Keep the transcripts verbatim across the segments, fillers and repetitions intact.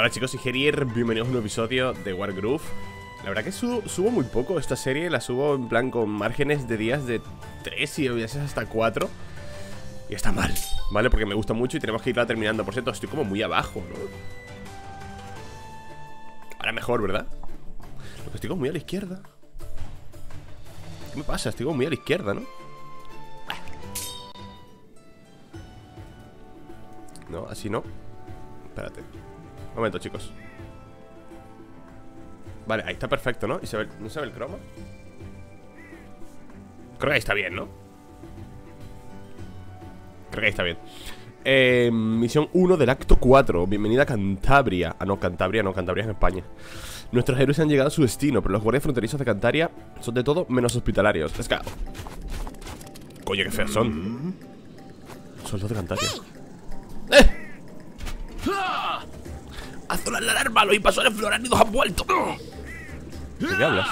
Hola chicos, soy Gerier, bienvenidos a un nuevo episodio de Wargroove. La verdad que subo, subo muy poco esta serie, la subo en plan con márgenes de días de tres y a veces hasta cuatro. Y está mal, ¿vale? Porque me gusta mucho y tenemos que irla terminando. Por cierto, estoy como muy abajo, ¿no? Ahora mejor, ¿verdad? Porque estoy como muy a la izquierda. ¿Qué me pasa? Estoy como muy a la izquierda, ¿no? No, así no. Espérate. Un momento, chicos. Vale, ahí está perfecto, ¿no? ¿Y se ve, no se ve el croma? Creo que ahí está bien, ¿no? Creo que ahí está bien. eh, Misión uno del acto cuatro. Bienvenida a Cantabria. Ah, no, Cantabria no, Cantabria es en España. Nuestros héroes han llegado a su destino, pero los guardias fronterizos de Cantabria son de todo menos hospitalarios. Let's go. Coño, qué feos son. Son los de Cantabria. ¡Eh! ¡Haz sonar la alarma! ¡Los invasores floránidos han vuelto! ¿De qué hablas?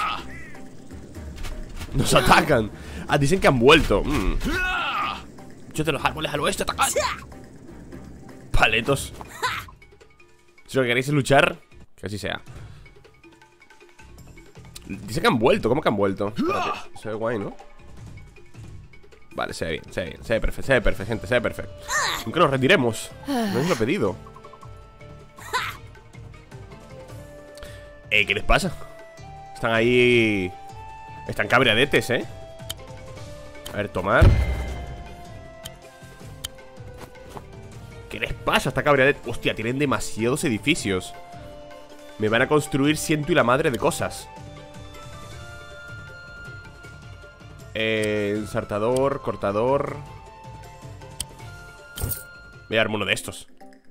¡Nos atacan! Ah, dicen que han vuelto. mm. Muchos de los árboles al oeste atacan. Paletos. Si lo que queréis es luchar, que así sea. Dice que han vuelto. ¿Cómo que han vuelto? Espérate. Se ve guay, ¿no? Vale, se ve bien, se ve bien, se ve perfecto, se ve perfecto, gente, se ve perfecto. Nunca nos retiremos. No os lo he pedido. Eh, ¿qué les pasa? Están ahí. Están cabreadetes, ¿eh? A ver, tomar. ¿Qué les pasa? Está cabreadete. Hostia, tienen demasiados edificios. Me van a construir ciento y la madre de cosas. Eh, ensartador, cortador. Voy a darme uno de estos.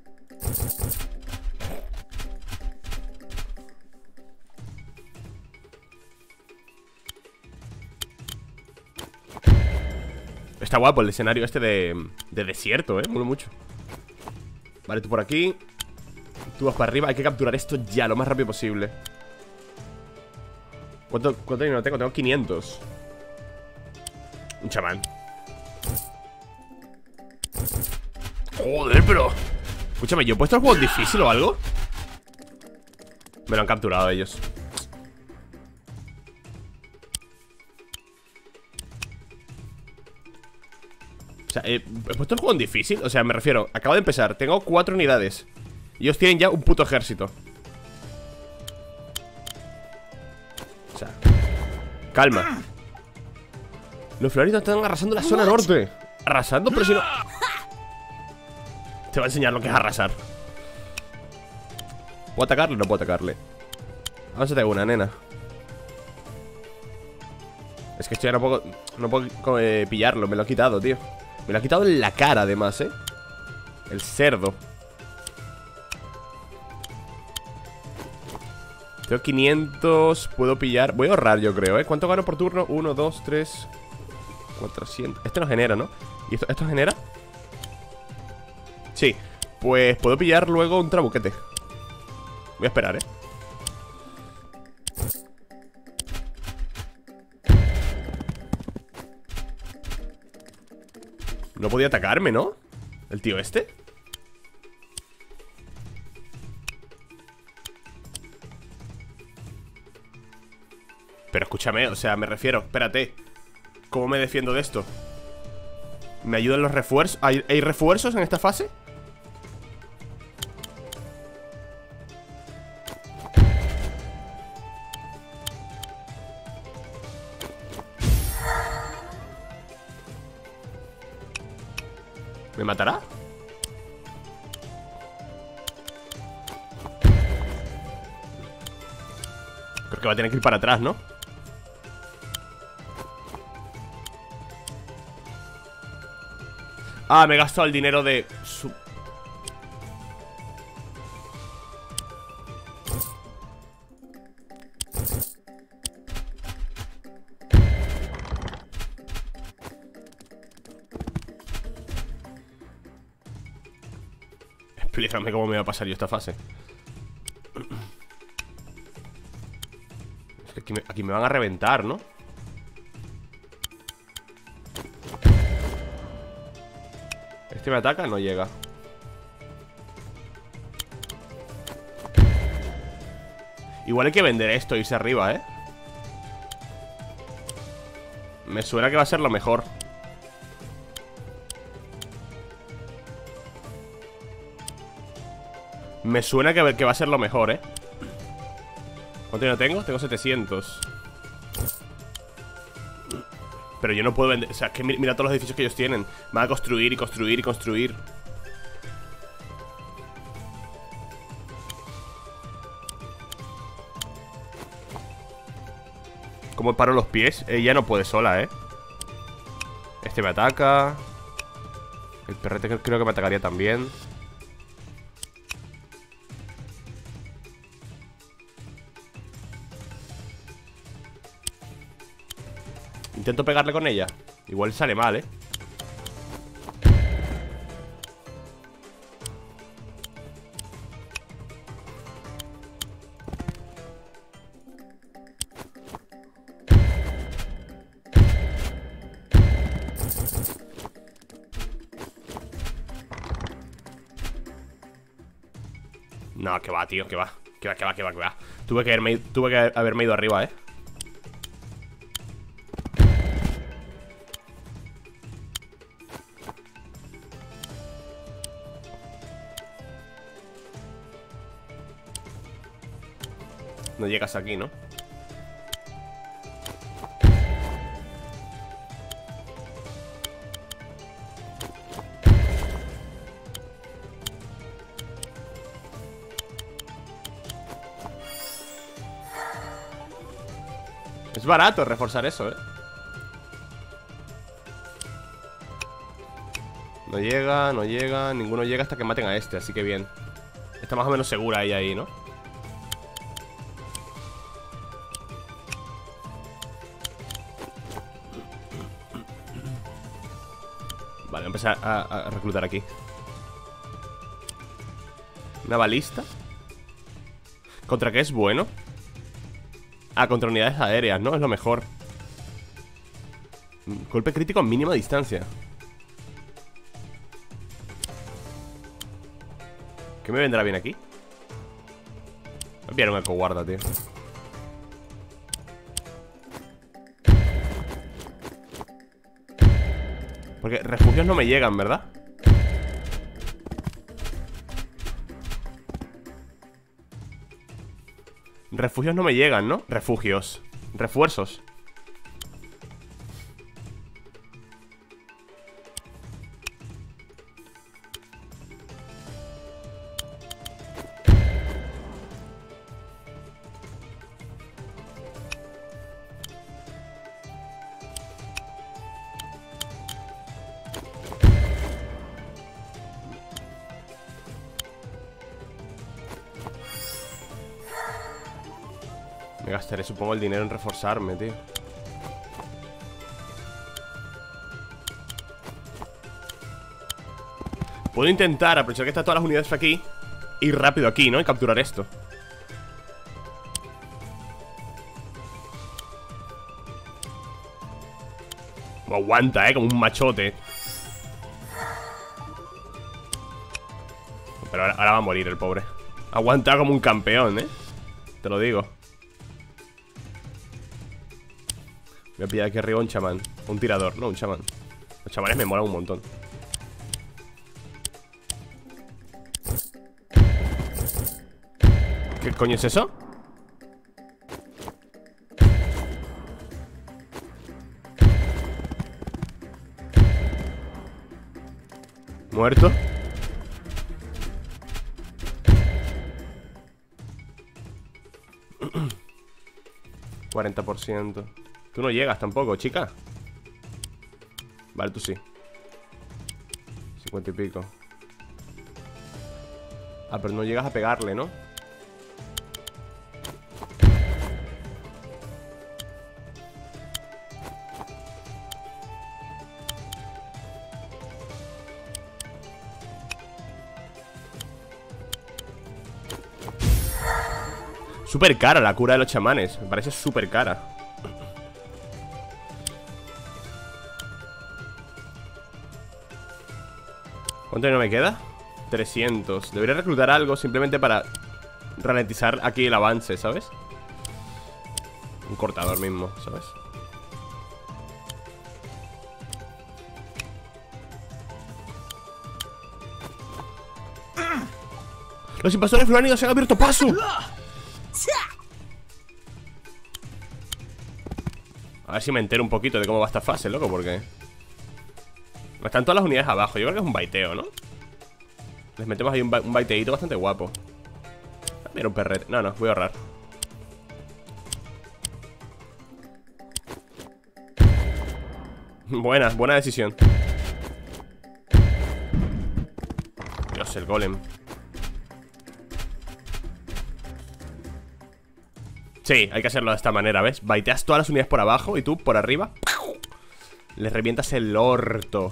Está guapo el escenario este de, de desierto, eh, mola mucho. Vale, tú por aquí. Tú vas para arriba, hay que capturar esto ya, lo más rápido posible. ¿Cuánto, cuánto dinero tengo? Tengo quinientos. Un chamán. Joder, pero escúchame, ¿yo he puesto el juego difícil o algo? Me lo han capturado ellos. O sea, ¿he, he puesto el juego en difícil? O sea, me refiero, acabo de empezar, tengo cuatro unidades y ellos tienen ya un puto ejército. O sea, calma. Los floridos están arrasando la zona norte. Arrasando, pero si no... Te va a enseñar lo que es arrasar. ¿Puedo atacarle? No puedo atacarle. Avánzate una, nena. Es que esto ya no puedo... No puedo eh, pillarlo, me lo ha quitado, tío. Me lo ha quitado en la cara, además, eh. El cerdo. Tengo quinientos. Puedo pillar... Voy a ahorrar, yo creo, eh. ¿Cuánto gano por turno? uno, dos, tres... cuatrocientos. Este no genera, ¿no? ¿Y esto, esto genera? Sí. Pues puedo pillar luego un trabuquete. Voy a esperar, ¿eh? No podía atacarme, ¿no? El tío este. Pero escúchame, o sea, me refiero, espérate. ¿Cómo me defiendo de esto? ¿Me ayudan los refuerzos? ¿Hay, ¿Hay refuerzos en esta fase? ¿Me matará? Creo que va a tener que ir para atrás, ¿no? Ah, me he gastado el dinero de... Su... Explícame cómo me va a pasar yo esta fase. Es que aquí me, aquí me van a reventar, ¿no? Este me ataca, no llega. Igual hay que vender esto e irse arriba, ¿eh? Me suena que va a ser lo mejor. Me suena que, que va a ser lo mejor, ¿eh? ¿Cuánto dinero tengo? Tengo setecientos. Pero yo no puedo vender. O sea, es que mira todos los edificios que ellos tienen. Van a construir y construir y construir. ¿Cómo paro los pies? Ella no puede sola, ¿eh? Este me ataca. El perrete creo que me atacaría también. Intento pegarle con ella. Igual sale mal, ¿eh? No, que va, tío, que va. Que va, que va, que va, que va. Tuve que haberme, tuve que haberme ido arriba, ¿eh? No llegas aquí, ¿no? Es barato reforzar eso, ¿eh? No llega, no llega. Ninguno llega hasta que maten a este, así que bien. Está más o menos segura ella ahí, ¿no? Vale, empezar a, a reclutar aquí. Una balista. ¿Contra qué es bueno? Ah, contra unidades aéreas, ¿no? Es lo mejor. Golpe crítico a mínima distancia. ¿Qué me vendrá bien aquí? Voy a enviar un ecoguarda, tío. Porque refugios no me llegan, ¿verdad? Refugios no me llegan, ¿no? Refugios. Refuerzos. Me gastaré, supongo, el dinero en reforzarme, tío. Puedo intentar aprovechar que están todas las unidades aquí, ir rápido aquí, ¿no? Y capturar esto. Como aguanta, ¿eh? Como un machote. Pero ahora, ahora va a morir el pobre. Aguanta como un campeón, ¿eh? Te lo digo. Voy a pillar aquí arriba un chamán. Un tirador, no, un chamán. Los chamanes me molan un montón. ¿Qué coño es eso? Muerto. cuarenta por ciento. Tú no llegas tampoco, chica. Vale, tú sí. cincuenta y pico. Ah, pero no llegas a pegarle, ¿no? Súper cara la cura de los chamanes. Me parece súper cara. ¿Cuánto dinero me queda? trescientos. Debería reclutar algo simplemente para ralentizar aquí el avance, ¿sabes? Un cortador mismo, ¿sabes? Los invasores fluránidos se han abierto paso. A ver si me entero un poquito de cómo va esta fase, loco, porque están todas las unidades abajo. Yo creo que es un baiteo, ¿no? Les metemos ahí un, ba un baiteíto bastante guapo. Mira, un perrete. No, no, voy a ahorrar. Buena, buena decisión. Dios, el golem. Sí, hay que hacerlo de esta manera, ¿ves? Baiteas todas las unidades por abajo y tú por arriba les revientas el orto.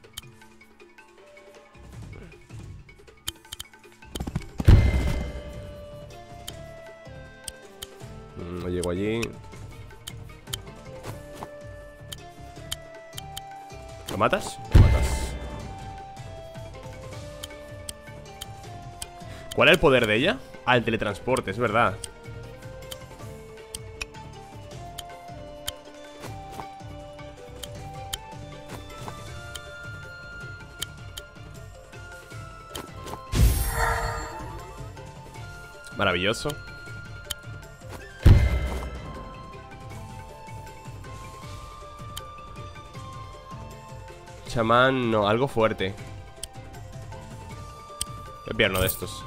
No llego allí. ¿Lo matas? Lo matas. ¿Cuál es el poder de ella? Ah, el teletransporte, es verdad. Maravilloso. Chamán, no, algo fuerte. Voy a pillar uno de estos.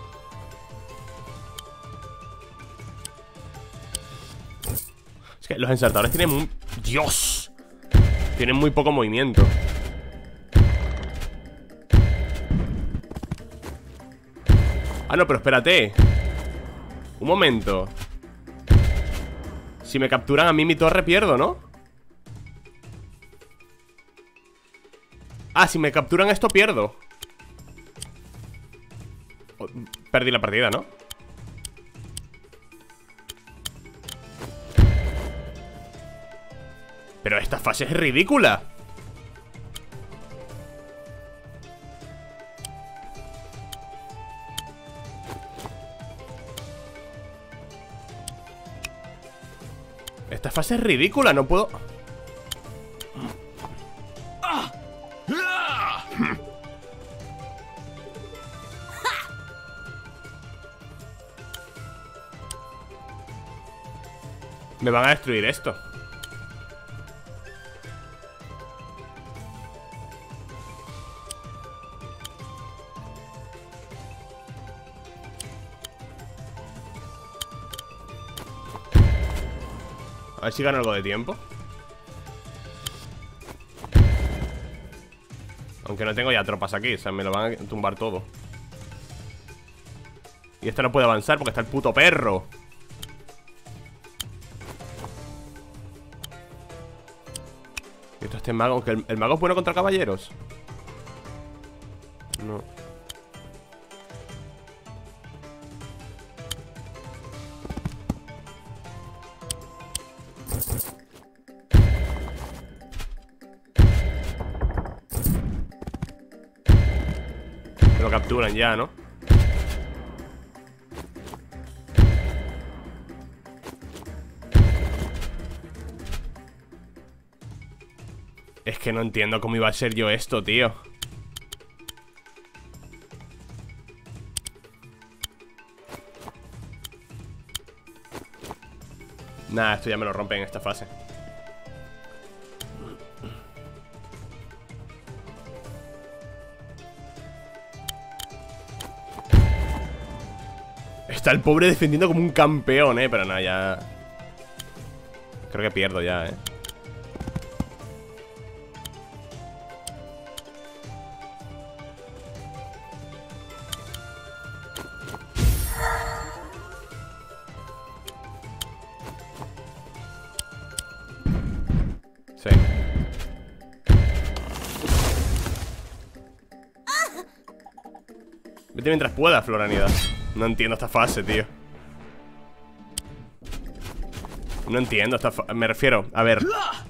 Es que los ensartadores tienen un... ¡Dios! Tienen muy poco movimiento. Ah, no, pero espérate. Un momento. Si me capturan a mí mi torre pierdo, ¿no? Ah, si me capturan esto pierdo. Oh, perdí la partida, ¿no? Pero esta fase es ridícula. Esta fase es ridícula, no puedo... Me van a destruir esto. A ver si gano algo de tiempo. Aunque no tengo ya tropas aquí, o sea, me lo van a tumbar todo. Y esto no puede avanzar porque está el puto perro. Y esto este mago, aunque el, el mago es bueno contra caballeros. No. Lo capturan ya, ¿no? Es que no entiendo cómo iba a ser yo esto, tío. Nah, esto ya me lo rompen en esta fase. Está el pobre defendiendo como un campeón, eh. Pero nada, ya... Creo que pierdo ya, eh. Sí. Vete mientras pueda, Floranida. No entiendo esta fase, tío. No entiendo esta fase. Me refiero, a ver.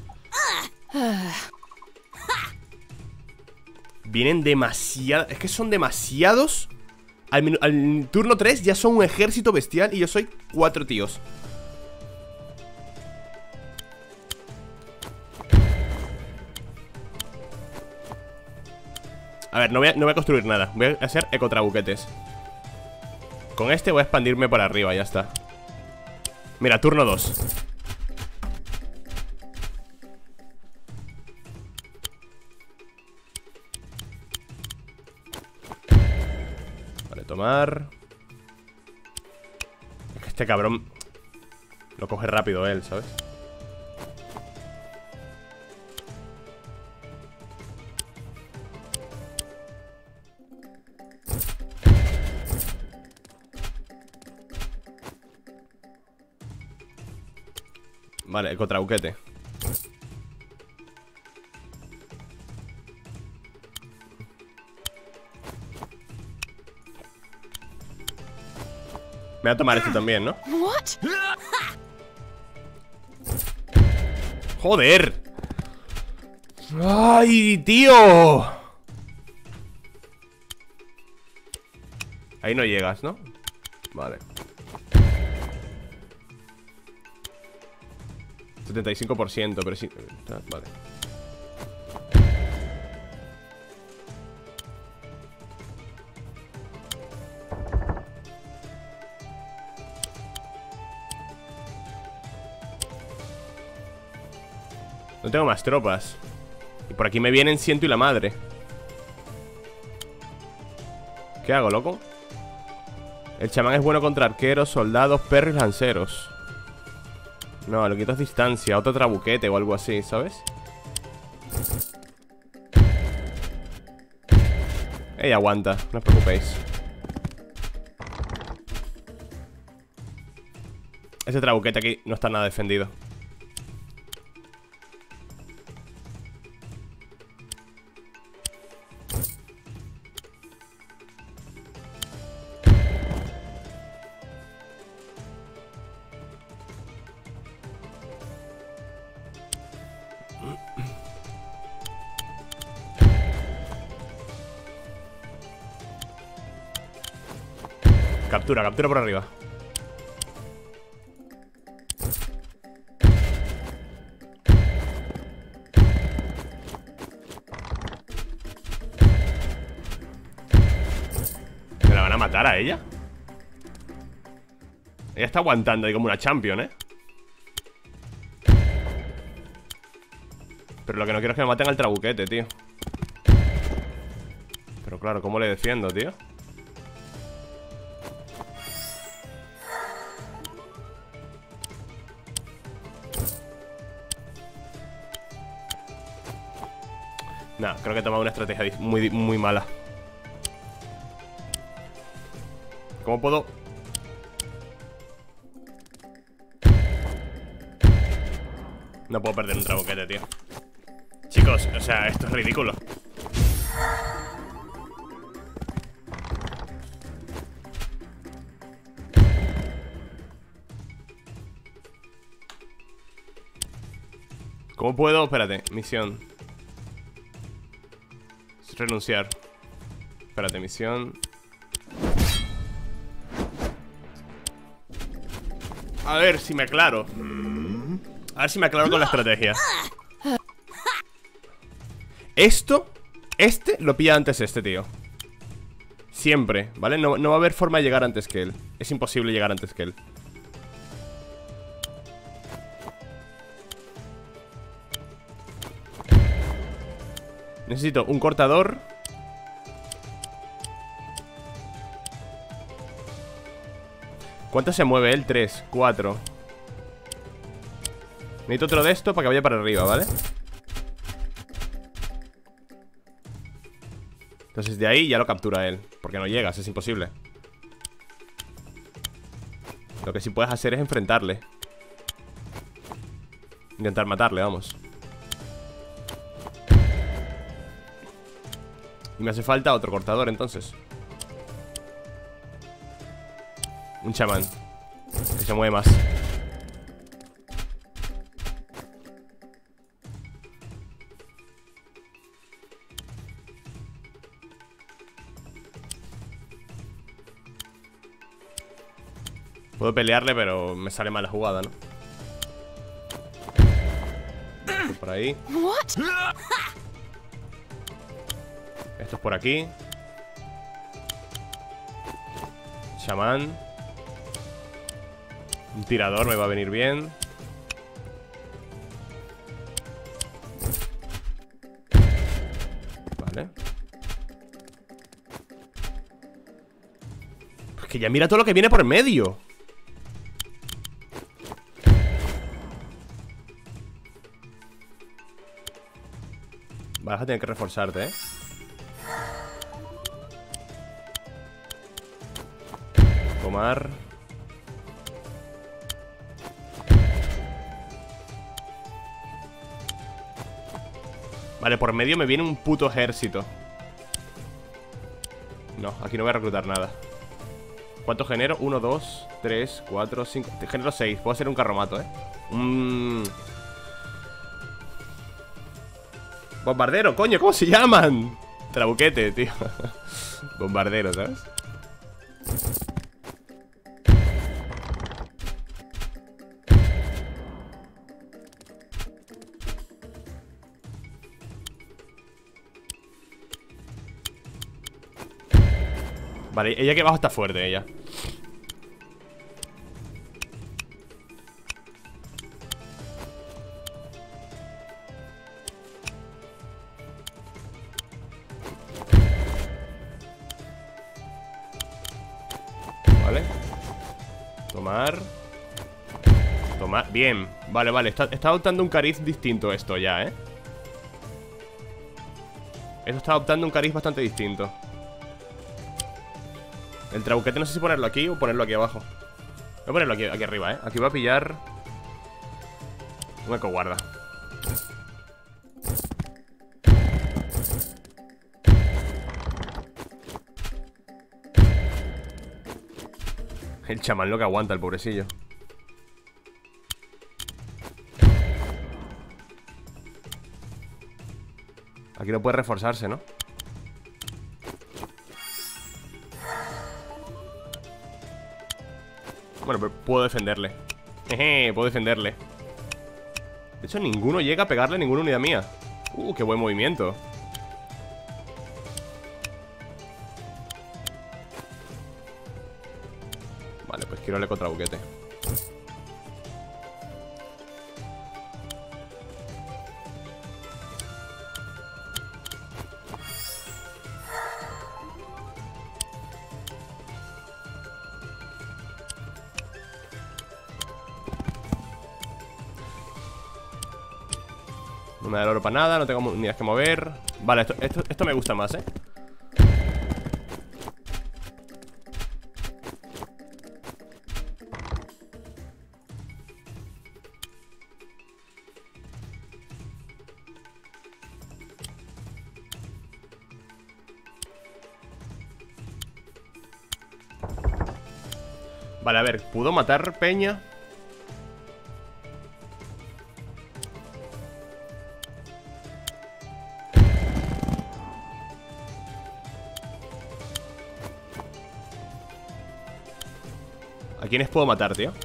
Vienen demasiados. Es que son demasiados. Al, al turno tres ya son un ejército bestial y yo soy cuatro tíos. A ver, no voy a, no voy a construir nada. Voy a hacer ecotrabuquetes. Con este voy a expandirme para arriba, ya está. Mira, turno dos. Vale, tomar. Es que este cabrón lo coge rápido él, ¿sabes? Vale, ecotrauquete. Me voy a tomar este también, ¿no? ¡Joder! ¡Ay, tío! Ahí no llegas, ¿no? Vale. setenta y cinco por ciento, pero sí. Vale. No tengo más tropas. Y por aquí me vienen ciento y la madre. ¿Qué hago, loco? El chamán es bueno contra arqueros, soldados, perros y lanceros. No, lo quitas distancia, otro trabuquete o algo así, ¿sabes? Ey, aguanta, no os preocupéis. Ese trabuquete aquí no está nada defendido. Captura, captura por arriba. ¿Me la van a matar a ella? Ella está aguantando ahí como una champion, ¿eh? Pero lo que no quiero es que me maten al trabuquete, tío. Pero claro, ¿cómo le defiendo, tío? Nah, creo que he tomado una estrategia muy, muy mala. ¿Cómo puedo? No puedo perder un trabuquete, tío. Chicos, o sea, esto es ridículo. ¿Cómo puedo? Espérate, misión. Renunciar. Espérate, misión. A ver si me aclaro. A ver si me aclaro con la estrategia. Esto, este lo pilla antes este, tío. Siempre, ¿vale? No, no va a haber forma de llegar antes que él. Es imposible llegar antes que él. Necesito un cortador. ¿Cuánto se mueve él? tres, cuatro. Necesito otro de esto para que vaya para arriba, ¿vale? Entonces de ahí ya lo captura él. Porque no llegas, es imposible. Lo que sí puedes hacer es enfrentarle. Intentar matarle, vamos. Y me hace falta otro cortador, entonces. Un chamán que se mueve más. Puedo pelearle, pero me sale mal la jugada, ¿no? Por ahí. Esto Esto es por aquí. Chamán. Un tirador me va a venir bien. Vale. Es que ya mira todo lo que viene por medio. Vas a tener que reforzarte, ¿eh? Tomar. Vale, por medio me viene un puto ejército. No, aquí no voy a reclutar nada. ¿Cuánto genero? uno, dos, tres, cuatro, cinco. Genero seis. Puedo hacer un carromato, ¿eh? Un... Bombardero, coño, ¿cómo se llaman? Trabuquete, tío. Bombardero, ¿sabes? Vale, ella que abajo está fuerte, ella. Vale. Tomar. Tomar, bien. Vale, vale, está, está adoptando un cariz distinto esto ya, ¿eh? Esto está adoptando un cariz bastante distinto. El trabuquete no sé si ponerlo aquí o ponerlo aquí abajo. Voy a ponerlo aquí, aquí arriba, ¿eh? Aquí voy a pillar un ecoguarda. El chamán lo que aguanta, el pobrecillo. Aquí no puede reforzarse, ¿no? Bueno, pero puedo defenderle. Jeje, puedo defenderle. De hecho, ninguno llega a pegarle a ninguna unidad mía. Uh, qué buen movimiento. Vale, pues quiero darle contra buquete. No me da el oro para nada, no tengo unidades que mover. Vale, esto, esto, esto me gusta más, ¿eh? Vale, a ver, ¿pudo matar peña? ¿A quiénes puedo matar, tío?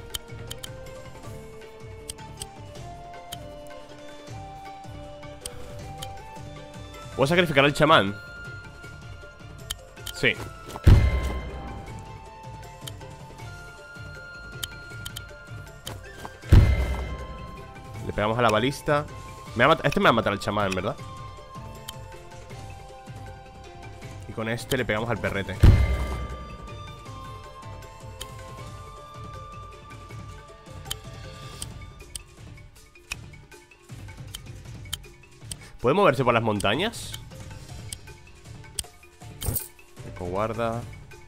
¿Puedo sacrificar al chamán? Sí. Le pegamos a la balista. Me va a este me va a matar al chamán, ¿verdad? Y con este le pegamos al perrete. ¿Puede moverse por las montañas? Ecoguarda.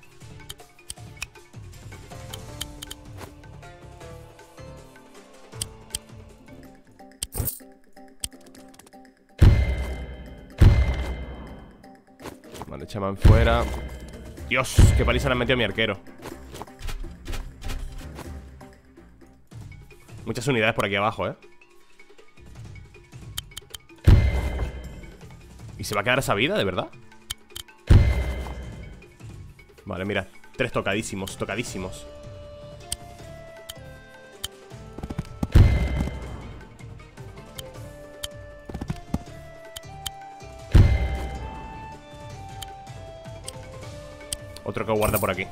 Vale, chamán fuera. Dios, qué paliza le han metido a mi arquero. Muchas unidades por aquí abajo, eh. ¿Y se va a quedar esa vida, de verdad? Vale, mira, tres tocadísimos, tocadísimos. Otro que guarda por aquí.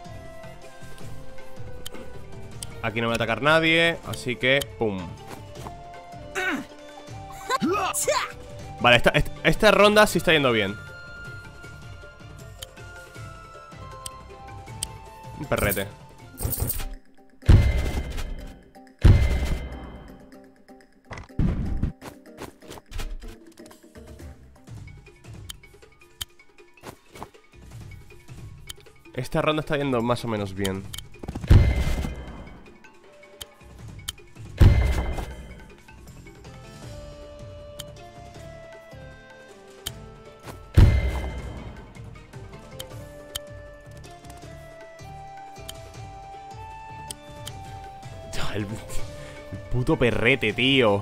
Aquí no me va a atacar nadie, así que, pum. Vale, esta, esta, esta ronda sí está yendo bien. Un perrete. Esta ronda está yendo más o menos bien. El, el puto perrete, tío.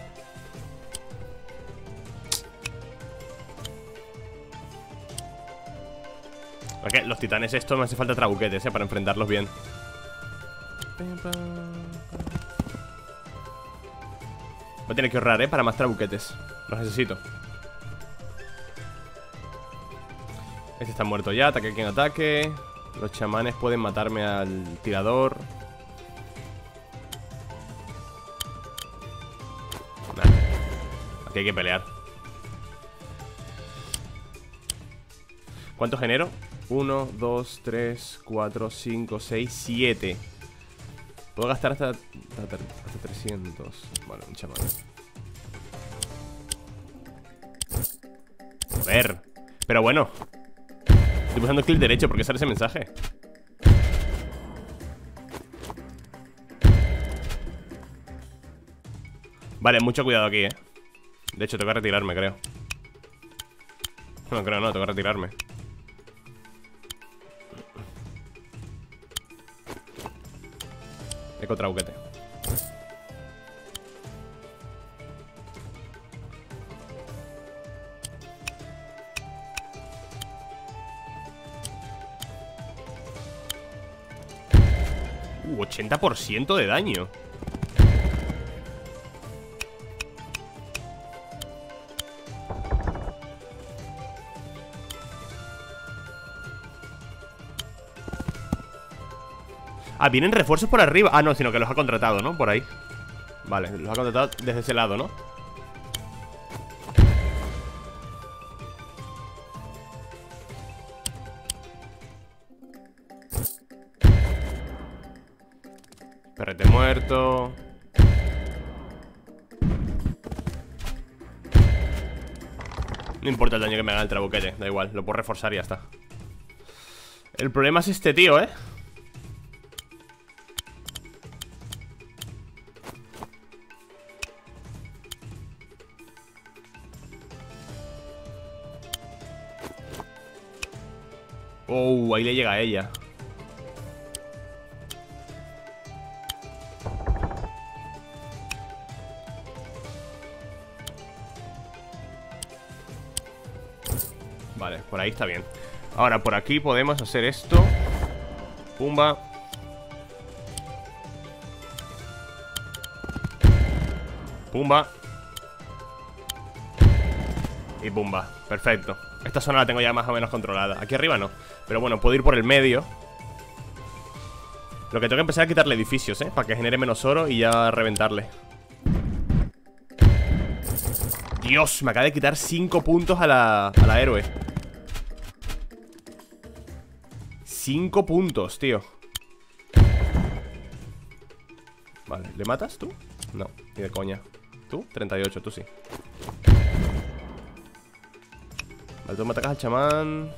Okay, los titanes estos me hace falta trabuquetes, eh, para enfrentarlos bien. Voy a tener que ahorrar, eh, para más trabuquetes. Los necesito. Este está muerto ya, ataque quien ataque. Los chamanes pueden matarme al tirador. Nah. Aquí hay que pelear. ¿Cuánto genero? uno, dos, tres, cuatro, cinco, seis, siete. Puedo gastar hasta, hasta, hasta trescientos. Vale, un chamán. Joder. Pero bueno, estoy pulsando clic derecho porque sale ese mensaje. Vale, mucho cuidado aquí, eh. De hecho, tengo que retirarme, creo. No, creo no, tengo que retirarme. Eco trauquete. Uh, ochenta por ciento de daño. Ah, vienen refuerzos por arriba. Ah, no, sino que los ha contratado, ¿no? Por ahí. Vale, los ha contratado desde ese lado, ¿no? Perrete muerto. No importa el daño que me haga el trabuquete. Da igual, lo puedo reforzar y ya está. El problema es este tío, ¿eh? Oh, ahí le llega a ella. Vale, por ahí está bien. Ahora, por aquí podemos hacer esto. Pumba. Pumba. Y pumba, perfecto. Esta zona la tengo ya más o menos controlada. Aquí arriba no, pero bueno, puedo ir por el medio. Lo que tengo que empezar a quitarle edificios, eh, para que genere menos oro y ya reventarle. Dios, me acaba de quitar cinco puntos a la, a la héroe. cinco puntos, tío. Vale, ¿le matas tú? No, ni de coña. ¿Tú? treinta y ocho, tú sí. Vale, tú me atacas al chamán.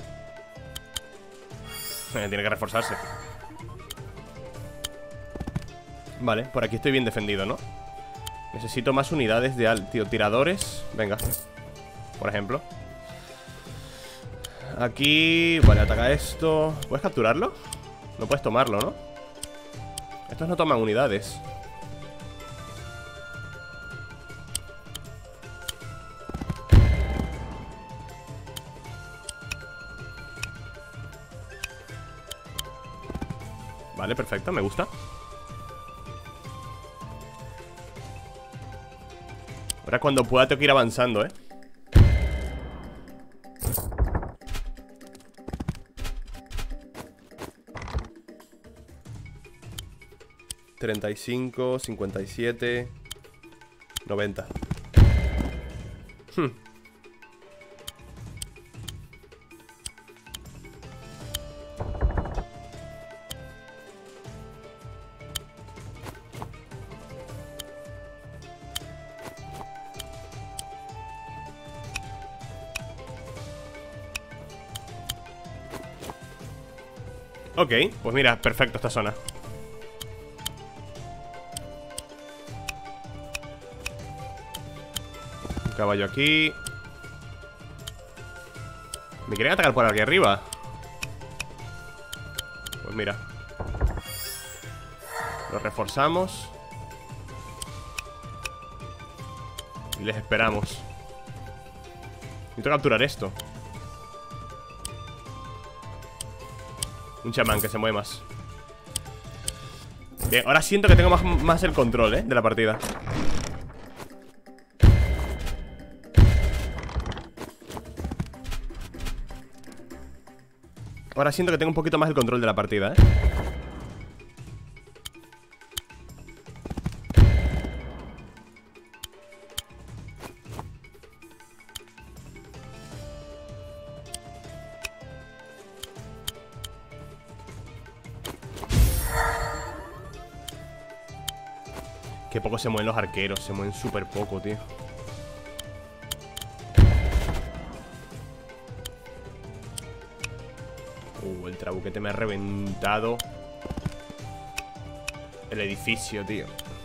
eh, Tiene que reforzarse. Vale, por aquí estoy bien defendido, ¿no? Necesito más unidades de al... Tío, tiradores. Venga. Por ejemplo. Aquí... Vale, ataca esto. ¿Puedes capturarlo? No puedes tomarlo, ¿no? Estos no toman unidades. Vale, perfecto, me gusta. Ahora cuando pueda tengo que ir avanzando, ¿eh? treinta y cinco, cincuenta y siete, noventa. Hmm. Ok, pues mira, perfecto esta zona. Un caballo aquí. ¿Me quieren atacar por aquí arriba? Pues mira, lo reforzamos y les esperamos. Necesito capturar esto. Un chamán que se mueve más. Bien, ahora siento que tengo más, más el control, ¿eh? De la partida. Ahora siento que tengo un poquito más el control de la partida, ¿eh? Qué poco se mueven los arqueros. Se mueven súper poco, tío. Uh, el trabuquete me ha reventado el edificio, tío.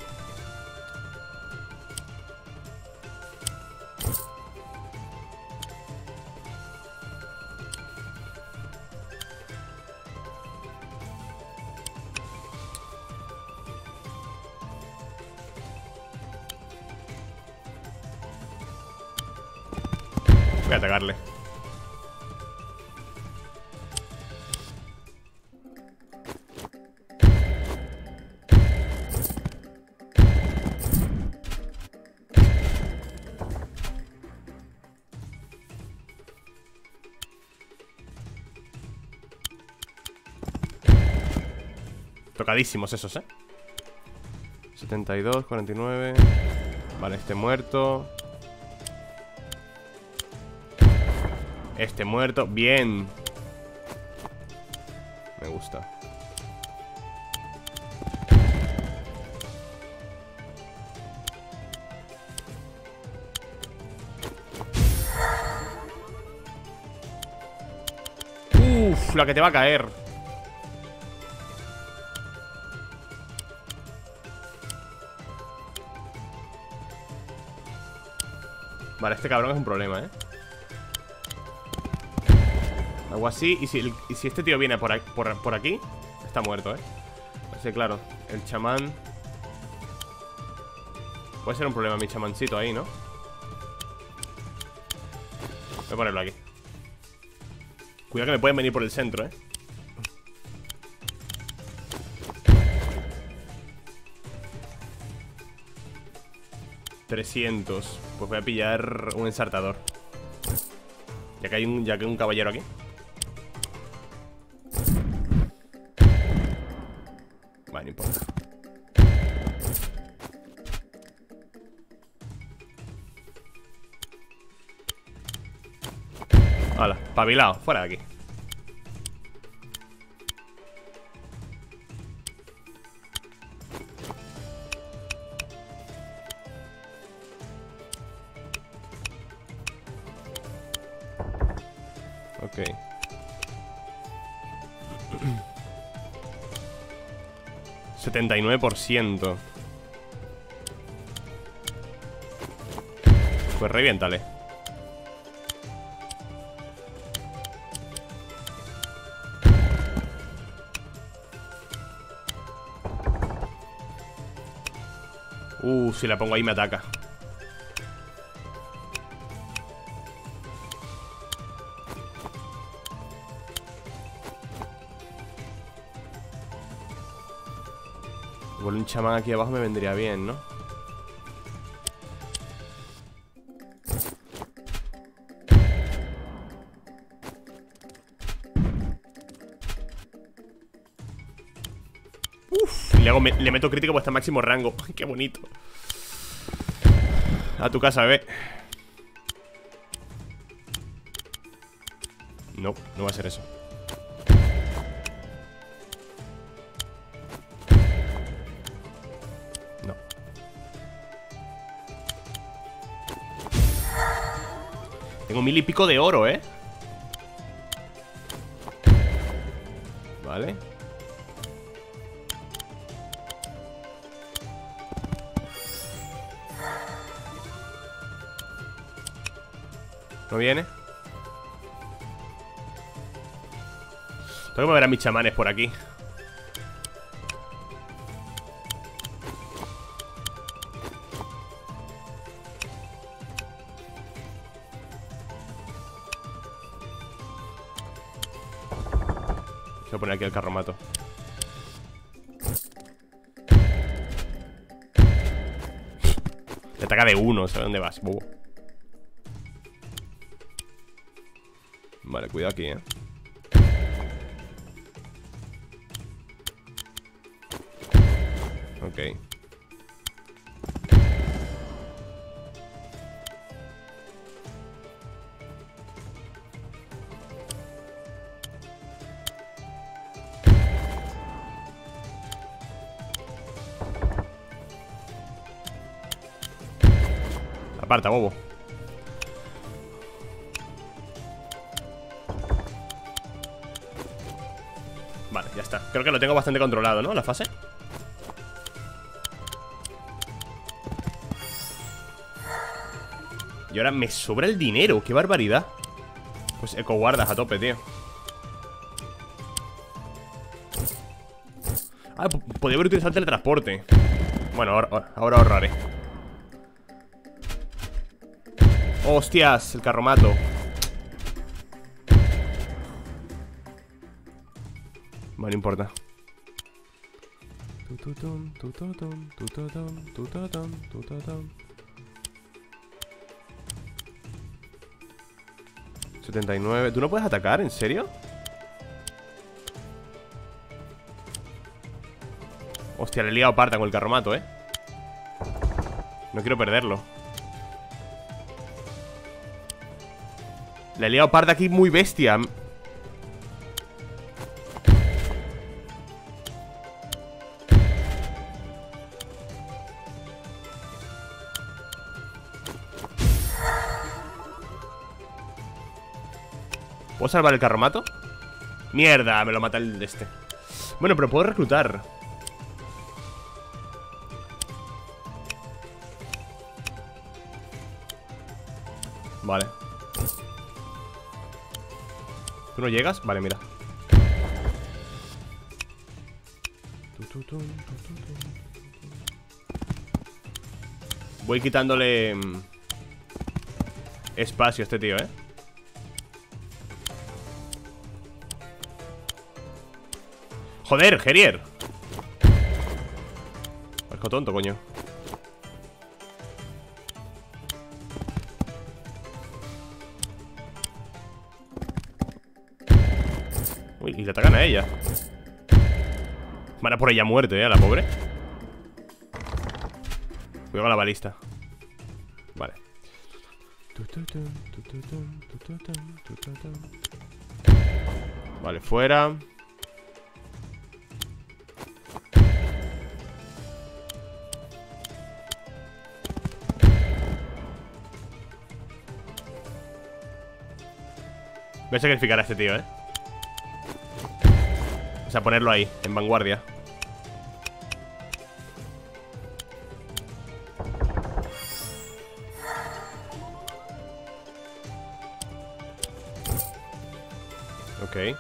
Voy a atacarle. Tocadísimos esos, ¿eh? setenta y dos, cuarenta y nueve. Vale, este muerto. Este muerto, bien. Me gusta. Uf, la que te va a caer. Vale, este cabrón es un problema, ¿eh? Algo así, y si, el, y si este tío viene por, por, por aquí, está muerto, ¿eh? Así que claro, el chamán. Puede ser un problema mi chamancito ahí, ¿no? Voy a ponerlo aquí. Cuidado que me pueden venir por el centro, ¿eh? trescientos. Pues voy a pillar un ensartador. Ya que hay un, ya que hay un caballero aquí. Vale, no importa. Hala, pabilao, fuera de aquí. Ok. setenta y nueve por ciento. Pues reviéntale. Uh, si la pongo ahí me ataca. Igual un chamán aquí abajo me vendría bien, ¿no? Uf, Le, hago, me, le meto crítico porque está en máximo rango. Qué bonito. A tu casa, bebé. No, no va a ser eso. No. Tengo mil y pico de oro, ¿eh? Vale. ¿No viene? Tengo que mover a mis chamanes por aquí. Voy a poner aquí el carromato. Te ataca de uno, ¿sabes dónde vas, bobo? Vale, cuidado aquí, eh. Ok. Aparta, bobo. Vale, ya está. Creo que lo tengo bastante controlado, ¿no? La fase. Y ahora me sobra el dinero. ¡Qué barbaridad! Pues ecoguardas a tope, tío. Ah, podría haber utilizado el teletransporte. Bueno, ahora, ahora ahorraré. ¡Hostias! El carromato. Bueno, no importa. setenta y nueve. ¿Tú no puedes atacar? ¿En serio? Hostia, le he liado parta con el carromato, eh. No quiero perderlo. Le he liado parta aquí muy bestia. ¿Puedo salvar el carromato? Mierda, me lo mata el de este. Bueno, pero puedo reclutar. Vale. ¿Tú no llegas? Vale, mira. Voy quitándole espacio a este tío, eh. Joder, Gerier. Parezco tonto, coño. Uy, y le atacan a ella. Van a por ella muerto, eh, a la pobre. Cuidado con la balista. Vale. Vale, fuera. Voy a sacrificar a este tío, eh. O sea, ponerlo ahí, en vanguardia. Ok.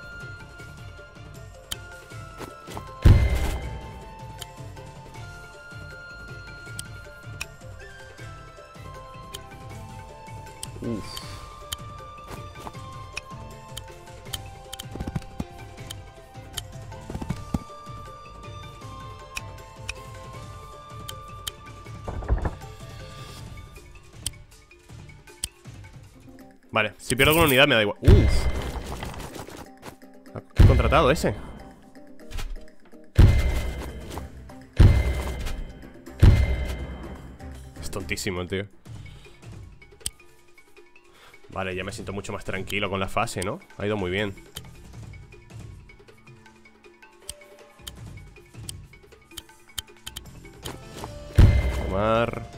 Uf. Vale, si pierdo con unidad me da igual. Uff. ¿Qué contratado ese? Es tontísimo, tío. Vale, ya me siento mucho más tranquilo con la fase, ¿no? Ha ido muy bien. Tomar.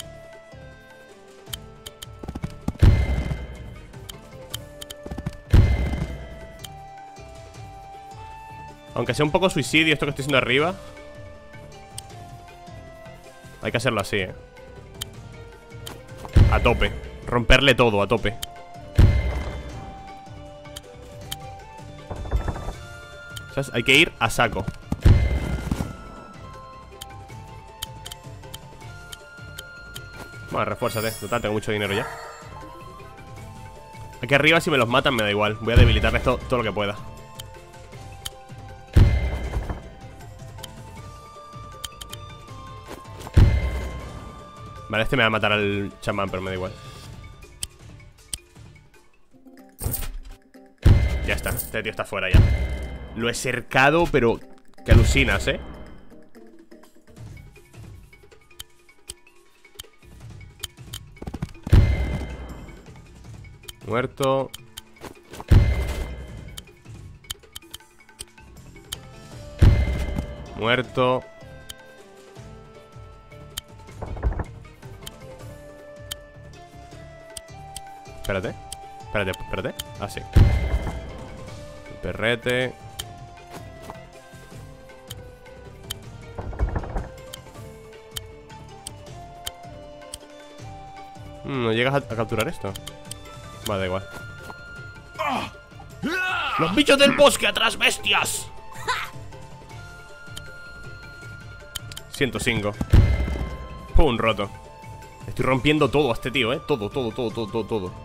Aunque sea un poco suicidio esto que estoy haciendo arriba, hay que hacerlo así, eh. A tope. Romperle todo, a tope. ¿Sabes? Hay que ir a saco. Bueno, refuérzate. Total, tengo mucho dinero ya. Aquí arriba si me los matan me da igual. Voy a debilitarles todo, todo lo que pueda. Vale, este me va a matar al chamán, pero me da igual. Ya está, este tío está fuera ya. Lo he cercado, pero que alucinas, ¿eh? Muerto. Muerto. Espérate. Espérate, espérate. Ah, sí. El perrete. Mm, ¿no llegas a, a capturar esto? Vale, da igual. ¡Los bichos del bosque atrás, bestias! ciento cinco. Pum, roto. Estoy rompiendo todo a este tío, eh. Todo, todo, todo, todo, todo, todo.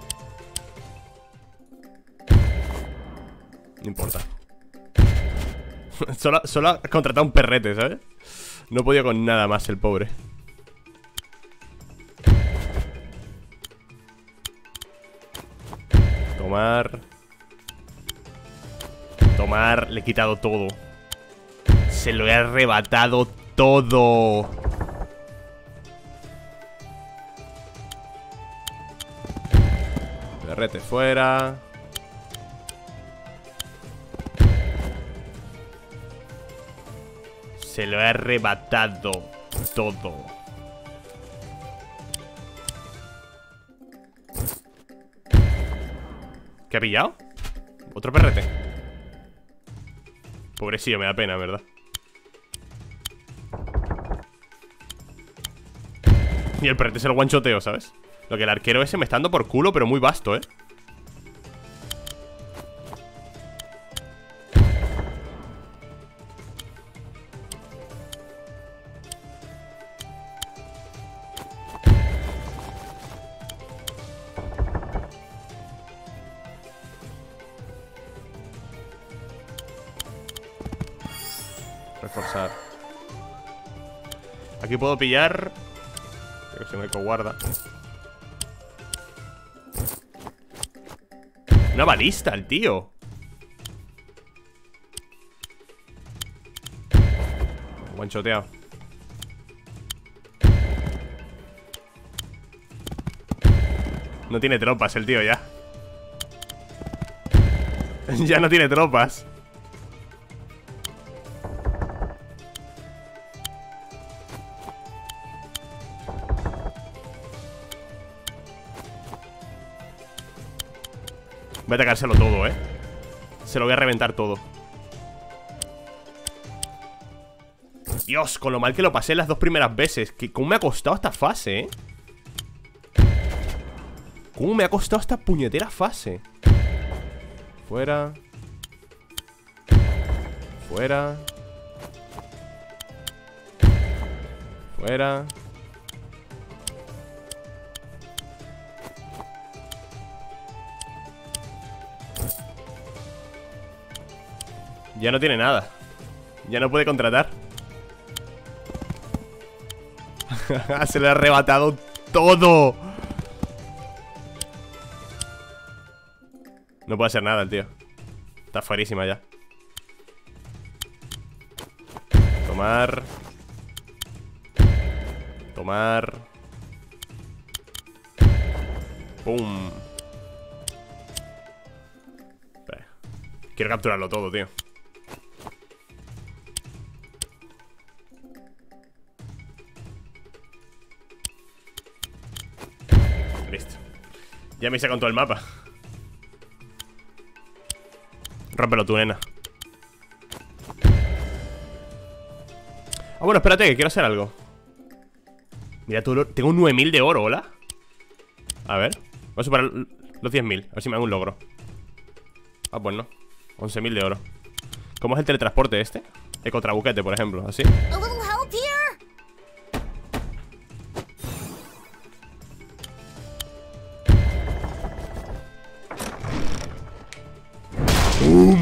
No importa. solo, solo ha contratado un perrete, ¿sabes? No podía con nada más el pobre. Tomar. Tomar. Le he quitado todo. Se lo he arrebatado todo. Perrete fuera. Se lo he arrebatado todo. ¿Qué ha pillado? Otro perrete. Pobrecillo, me da pena, ¿verdad? Y el perrete se lo guanchoteo, ¿sabes? Lo que el arquero ese me está dando por culo, pero muy vasto, ¿eh? Reforzar. Aquí puedo pillar. Creo que se me coguarda. Una balista, el tío. Guanchoteado. No tiene tropas el tío ya. Ya no tiene tropas. Voy a atacárselo todo, eh. Se lo voy a reventar todo. Dios, con lo mal que lo pasé las dos primeras veces. Que ¿cómo me ha costado esta fase, eh? ¿Cómo me ha costado esta puñetera fase? Fuera. Fuera. Fuera. Ya no tiene nada. Ya no puede contratar. Se le ha arrebatado todo. No puede hacer nada el tío. Está fuerísima ya. Tomar. Tomar. Pum. Espera. Quiero capturarlo todo, tío. Listo. Ya me hice con todo el mapa. Rómpelo tú, nena. Ah, bueno, espérate, que quiero hacer algo. Mira, tú, tengo nueve mil de oro, ¿hola? A ver, voy a superar los diez mil. A ver si me hago un logro. Ah, pues no, once mil de oro. ¿Cómo es el teletransporte este? Ecotrabuquete, por ejemplo, así. ¡Bum!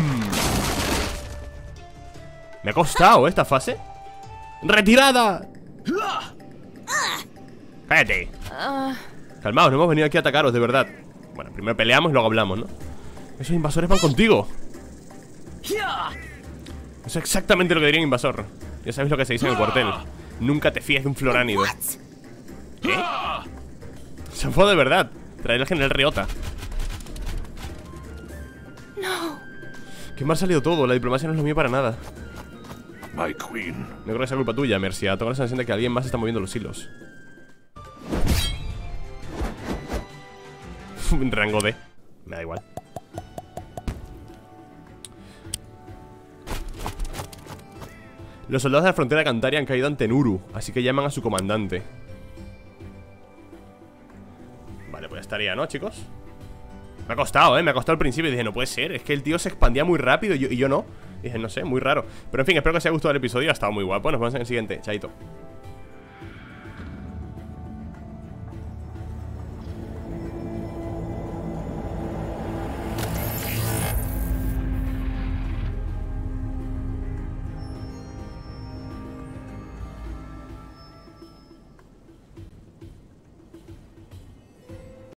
Me ha costado, ¿eh? Esta fase. ¡Retirada! ¡Cállate! Calmaos, no hemos venido aquí a atacaros, de verdad. Bueno, primero peleamos y luego hablamos, ¿no? Esos invasores van contigo. Eso es exactamente lo que diría un invasor. Ya sabéis lo que se dice en el cuartel. Nunca te fíes de un floránido. ¿Qué? Se fue de verdad. Traer al general Ryota. Qué mal ha salido todo, la diplomacia no es lo mío para nada. My queen. No creo que sea culpa tuya, Mercia. Tengo la sensación de que alguien más está moviendo los hilos. Rango D. Me da igual. Los soldados de la frontera de Cantaria han caído ante Nuru, así que llaman a su comandante. Vale, pues ya estaría, ¿no, chicos? Me ha costado, ¿eh? Me ha costado al principio y dije, no puede ser. Es que el tío se expandía muy rápido y yo, y yo no. Y dije, no sé, muy raro. Pero en fin, espero que os haya gustado el episodio. Ha estado muy guapo. Nos vemos en el siguiente. Chaito.